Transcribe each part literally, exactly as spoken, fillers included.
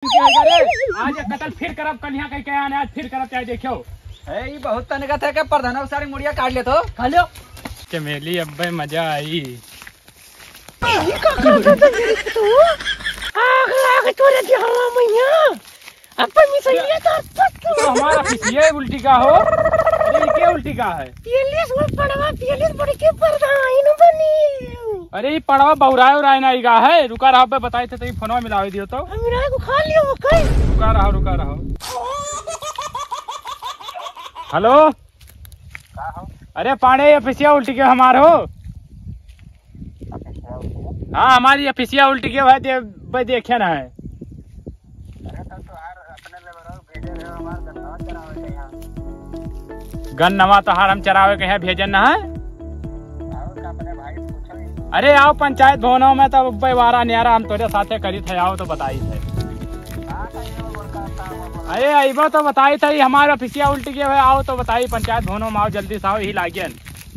उल्टी हो गए आज कतल फिर करब कन्या कह के आने आज फिर करब चाहे देखियो है ये बहुत तनगत है के प्रधान सारी मुड़िया काट ले तो खा लो चमेली अब्बे मजा आई ये का का तो आग लाग तोरे दिहवा मैया अपन मिसलिया तो हमारा पिछिए उल्टी का हो अरे क्या उल्टी का है तेलीस वो पड़वा तेलीस बड़े के प्रधान बनी अरे पड़वा बहुराय उराय नहीं गा है रुका रहा बताए थे तो फोनवा मिलावे दियो तो हमरा को खा लियो कई रुका रहा रुका रहा हेलो अरे पांडे अफिसिया उल्टी के हमार हो हाँ हमारी अफिसिया उल्टी के भाई दे, देखे ना है गन नवा तो हार हम चरावे के हैं भेजन ना है अरे आओ पंचायत भवनों में तो बारह न्यारा हम तोरे साथे करी थे आओ तो बताई थे अरे अबो तो बताई थे हमारे ऑफिसिया उल्टी के आओ तो बताई पंचायत भवनों में आओ जल्दी से आओ यही लागियन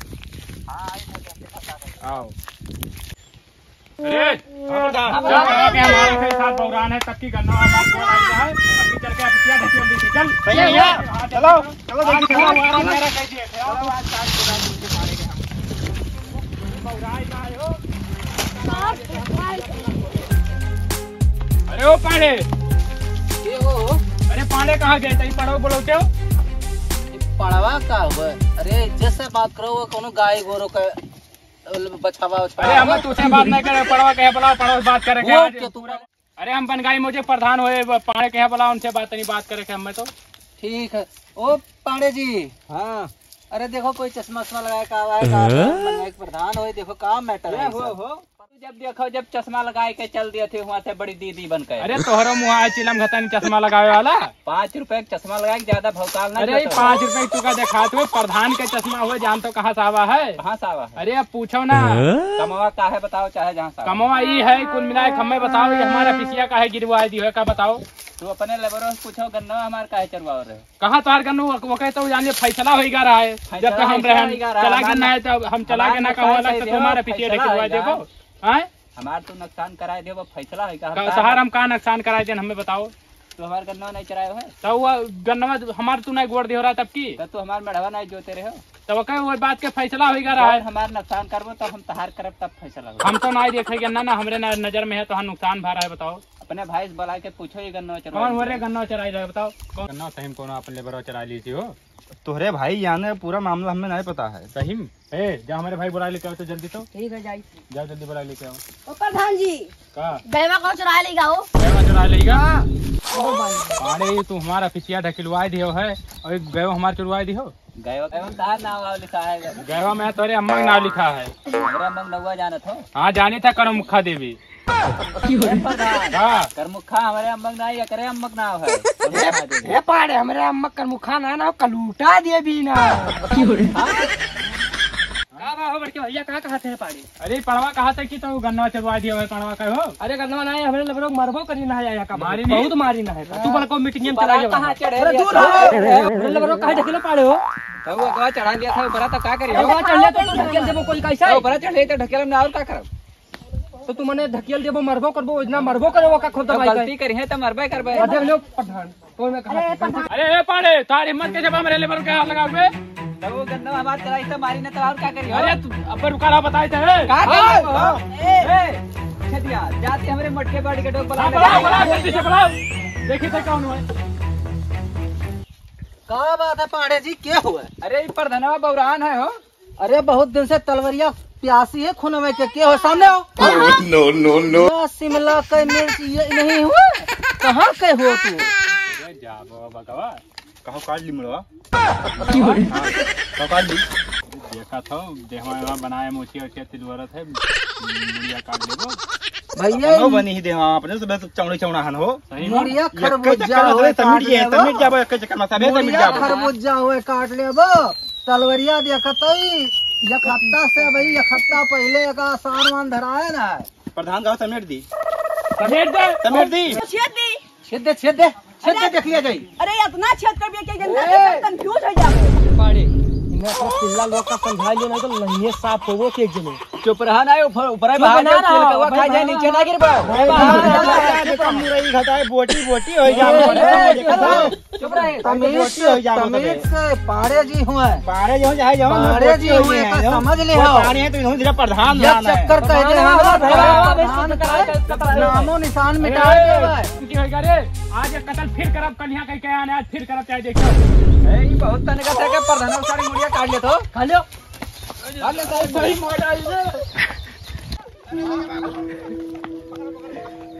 आओ अरे हमारे साथ बौरान है तब की गन्ना है अभी चल के ऑफिसिया जल्दी से चल चलो अरे ओ पांडे ये हो अरे पांडे कहाँ गए थे पढ़ो बोलो क्यों पढ़वा का हुआ अरे जैसे बात करो वो कोनो गाय गोरो का बचावा अरे हम तुझसे बात नहीं करे पढ़वा कहे बोला पढ़ो बात करे क्या अरे हम बनगाई मुझे प्रधान हुए पांडे कहे बोला उनसे बात नहीं बात करे हमें तो ठीक है ओ पांडे जी हाँ अरे देखो कोई चश्मा वश्मा लगाए का आया प्रधान हो देखो काम मैटर है हो हो जब देखो जब चश्मा लगाए के चल दिए थे वहाँ से बड़ी दीदी बन के अरे तोहरो मुँह चिलम घतन चश्मा लगावे वाला पाँच रुपए का चश्मा लगाए ज्यादा भौकाल ना अरे पाँच रुपए तू का देखा तो प्रधान के चश्मा हुए जान तो कहाँ सावा है कहाँ सावा है अरे अब पूछो ना कमवा का है बताओ चाहे जहाँ कमवा ये है कुल मिलाए हमें बताओ ये हमारा पिसिया का है गिरवा दी है का बताओ तू अपने लेबरों से पूछो गन्ना हमारे का है चरवा रहे कहाँ तो गन्नू वो कहते हो जानिए फैसला हो रहा है जब तक हम रहे चला गन्ना है तो हम चला गन्ना का हुआ लगता तुम्हारा पिसिया ढकेलवा देखो हैं हमार तो नुकसान कराए दे वो फैसला है का शहर हम कहाँ नुकसान कराए देन हमें बताओ तो हमारे गन्ना नहीं चरायो है तो वो गन्ना हमारे तू नहीं गोड़ दे हो रहा तब की तो हमारे मेढ़वा नहीं जोते रहे तो वो वो बात के फैसला हो रहा है हमारे नुकसान करबो तब हम तहार करब तब फैसला हम तो नहीं देखे गन्ना ना हमारे नजर में है तो हम नुकसान भा रहा है बताओ अपने भाई से बुला के पूछो ये गन्ना चरा कौन हो रे गन्ना चराई रहे बताओ कौन गन्ना सही में कौन अपन लेबर चरा ली थी हो तोहरे भाई याने पूरा मामला हमें नहीं पता है सही में ए जा हमारे भाई बुला लेके आओ तो जल्दी तो ठीक है जाई जाओ जल्दी बुला लेके आओ ओ प्रधान जी का गैवा को चुरा लेगा हो गैवा चुरा लेगा अरे तू हमारा पिसिया ढकिलवा दियो है और गैवा हमारा चुरवा दियो गैवा गैवा तार नाम लिखा है गैवा में तोरे अम्मा का नाम लिखा है मेरा अम्मा नौवा जाना था हाँ जानी था करो मुखा देवी कर मुखा हमारे अम्मक ना या करे अम्मक ना है ये पाड़े हमारे अम्मक कर मुखा ना ना कलूटा दे भी ना भैया कहाँ कहाँ थे पाड़ी अरे पड़वा कहा था कि तो गन्ना चलवा दिया है पड़वा का हो अरे गन्ना ना है हमारे लोग मरबो करी ना आया का मारी बहुत मारी ना है तू बड़ा को मीटिंग में चला जा कहां चढ़े अरे दूर हो लोग कहां ढकेले पाड़े हो तो वो गवा चढ़ा लिया था बड़ा तो का करी गवा चढ़ लिया तो ढकेल देबो कोई कैसा है बड़ा चढ़ ले तो ढकेल में और का करब तो तू मने ढकेल देबो मरबो करबो इतना मरबो करे का खुद दवाई गलती करी है तो मरबे करबे देख लो प्रधान तो मैं कहा अरे ए पाड़े तारी हिम्मत कैसे मेरे लेबर के हाथ लगाओगे तो वो गन्ना हमार चलाई तो मारी ना तो और का करी अरे तू अब रुका रहा बताई थे का करी ए छतिया जाते हमरे मटके बाड़ी के डोक बुला बुला जल्दी से बुलाओ देखी थे कौन है का बात है पाड़े जी क्या हुआ अरे ये प्रधानवा बौरान है हो अरे बहुत दिन से तलवरिया प्यासी है खून में के क्या हो सामने हो नो नो नो शिमला का मिर्च ये नहीं हुआ कहाँ के हो तू जाबो बकवा कहो काट ली मुड़वा कहो काट ली देखा था देहवा में बनाए मोची और खेती जरूरत है मुड़िया काट लेबो भैया नो बनी ही देवा अपने सब चौड़ी चौड़ा हन हो मुड़िया खरबूजा होए तमिट ये तमिट जाबो एक चक्कर में सबे तमिट जाबो खरबूजा होए काट लेबो तलवरिया देखतई एक हफ्ता से भाई एक हफ्ता पहले का सामान धराए ना प्रधान गाँव समेट दी समेट दे समेट दी छेद दी छेद दे छेद दे छेद दे देख लिया जाई अरे इतना छेद कर दिया कि जनता कंफ्यूज हो जाए पाड़े तुमने अपना पिल्ला लोग का समझा लिया नहीं तो लहिए साफ होवो के एक जने चुप रहा ना ऊपर ऊपर बाहर जाओ तेल कवा खा जाए नीचे ना गिर पा मुरई घटाए बोटी बोटी हो जा चुप रहे तमीज तमीज से पाड़े जी हुए बारे जो जाए जाओ पाड़े जी हुए तो समझ ले हो पानी है तो इन्होंने जरा प्रधान ये चक्कर कह दे हम नामो निशान मिटा दे की होगा रे आज एक कतल फिर करब कल यहाँ कहीं के आने आज फिर करब चाहे देखो ए ई बहुत तने का के प्रधान सारी मुड़िया काट ले तो खा लियो खा ले सही मोड़ आई